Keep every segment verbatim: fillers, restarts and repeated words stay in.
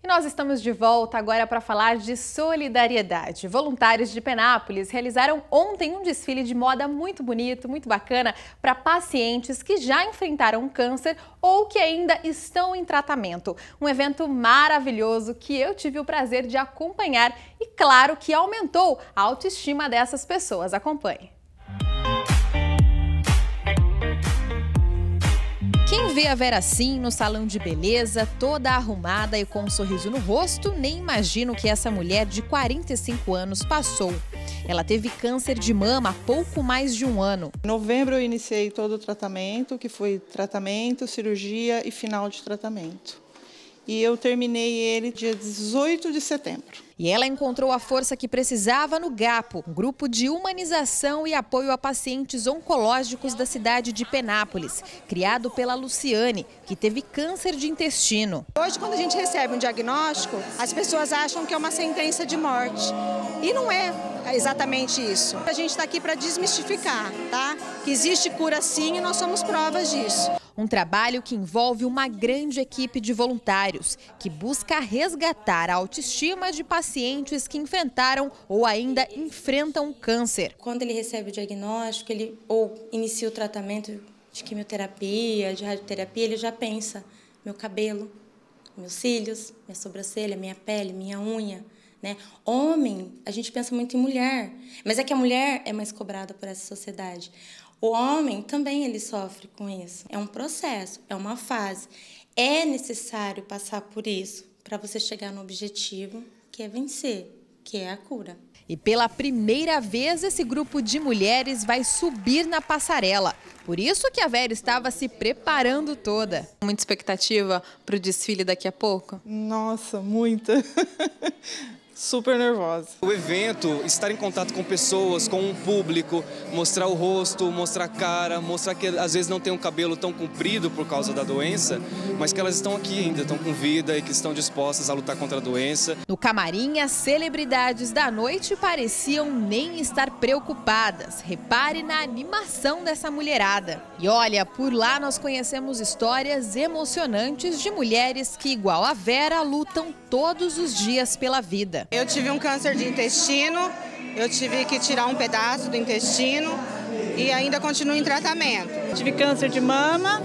Nós estamos de volta agora para falar de solidariedade. Voluntários de Penápolis realizaram ontem um desfile de moda muito bonito, muito bacana, para pacientes que já enfrentaram câncer ou que ainda estão em tratamento. Um evento maravilhoso que eu tive o prazer de acompanhar e, claro, que aumentou a autoestima dessas pessoas. Acompanhe. Quem vê a Vera assim, no salão de beleza, toda arrumada e com um sorriso no rosto, nem imagina o que essa mulher de quarenta e cinco anos passou. Ela teve câncer de mama há pouco mais de um ano. Em novembro eu iniciei todo o tratamento, que foi tratamento, cirurgia e final de tratamento. E eu terminei ele dia dezoito de setembro. E ela encontrou a força que precisava no GAPO, um grupo de humanização e apoio a pacientes oncológicos da cidade de Penápolis, criado pela Luciane, que teve câncer de intestino. Hoje, quando a gente recebe um diagnóstico, as pessoas acham que é uma sentença de morte. E não é exatamente isso. A gente está aqui para desmistificar, tá? Que existe cura sim e nós somos provas disso. Um trabalho que envolve uma grande equipe de voluntários, que busca resgatar a autoestima de pacientes que enfrentaram ou ainda enfrentam o câncer. Quando ele recebe o diagnóstico, ele ou inicia o tratamento de quimioterapia, de radioterapia, ele já pensa: meu cabelo, meus cílios, minha sobrancelha, minha pele, minha unha. Né? Homem, a gente pensa muito em mulher, mas é que a mulher é mais cobrada por essa sociedade. O homem também ele sofre com isso. É um processo, é uma fase. É necessário passar por isso para você chegar no objetivo, que é vencer, que é a cura. E pela primeira vez esse grupo de mulheres vai subir na passarela. Por isso que a Vera estava se preparando toda. Muita expectativa para o desfile daqui a pouco? Nossa, muita. Super nervosa. O evento, estar em contato com pessoas, com um público, mostrar o rosto, mostrar a cara, mostrar que às vezes não tem um cabelo tão comprido por causa da doença, mas que elas estão aqui ainda, estão com vida e que estão dispostas a lutar contra a doença. No camarim, as celebridades da noite pareciam nem estar preocupadas. Repare na animação dessa mulherada. E olha, por lá nós conhecemos histórias emocionantes de mulheres que, igual a Vera, lutam todos os dias pela vida. Eu tive um câncer de intestino, eu tive que tirar um pedaço do intestino e ainda continuo em tratamento. Tive câncer de mama,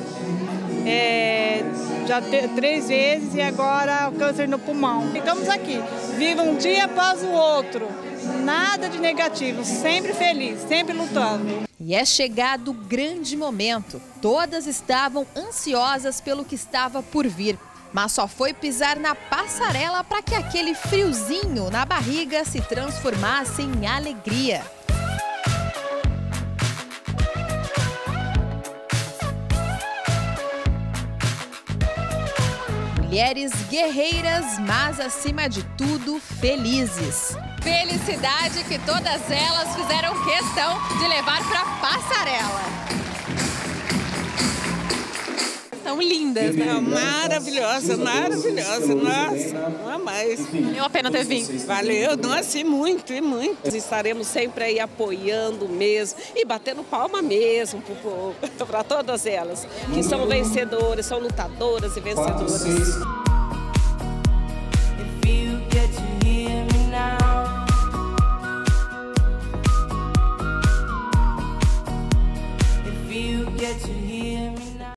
é, já te, três vezes e agora o câncer no pulmão. Ficamos aqui, viva um dia após o outro, nada de negativo, sempre feliz, sempre lutando. E é chegado o grande momento. Todas estavam ansiosas pelo que estava por vir. Mas só foi pisar na passarela para que aquele friozinho na barriga se transformasse em alegria. Mulheres guerreiras, mas acima de tudo, felizes. Felicidade que todas elas fizeram questão de levar para a passarela. São lindas, né? Maravilhosa, maravilhosa. Nossa, não há mais. Valeu a pena ter vindo. Valeu, nossa, e muito, e muito. Estaremos sempre aí apoiando mesmo e batendo palma mesmo para todas elas, que são vencedoras, são lutadoras e vencedoras.